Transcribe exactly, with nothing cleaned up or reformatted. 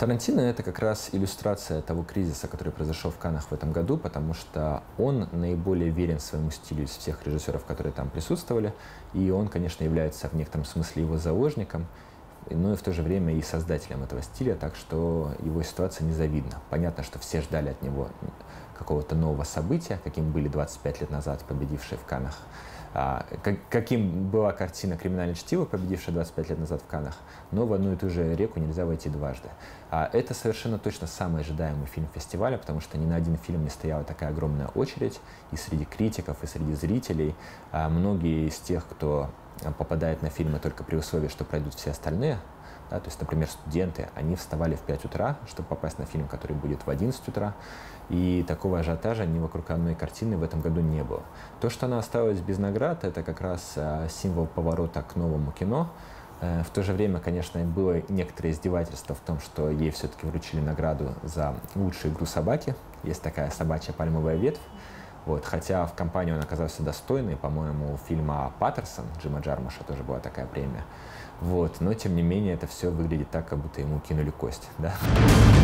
Тарантино — это как раз иллюстрация того кризиса, который произошел в Каннах в этом году, потому что он наиболее верен своему стилю из всех режиссеров, которые там присутствовали, и он, конечно, является в некотором смысле его заложником, но и в то же время и создателем этого стиля, так что его ситуация незавидна. Понятно, что все ждали от него какого-то нового события, каким были двадцать пять лет назад победившие в Каннах. А, как, каким была картина «Криминальное чтиво», победившая двадцать пять лет назад в Каннах, но в одну и ту же реку нельзя войти дважды. А, это совершенно точно самый ожидаемый фильм фестиваля, потому что ни на один фильм не стояла такая огромная очередь и среди критиков, и среди зрителей. А, многие из тех, кто попадает на фильмы только при условии, что пройдут все остальные, да, то есть, например, студенты, они вставали в пять утра, чтобы попасть на фильм, который будет в одиннадцать утра, и такого ажиотажа ни вокруг одной картины в этом году не было. То, что она осталась без наград, это как раз символ поворота к новому кино. В то же время, конечно, было некоторое издевательство в том, что ей все-таки вручили награду за лучшую игру собаки. Есть такая собачья пальмовая ветвь. Вот, хотя в компании он оказался достойный, по-моему, у фильма «Паттерсон» Джима Джармуша тоже была такая премия. Вот, но, тем не менее, это все выглядит так, как будто ему кинули кость. Да?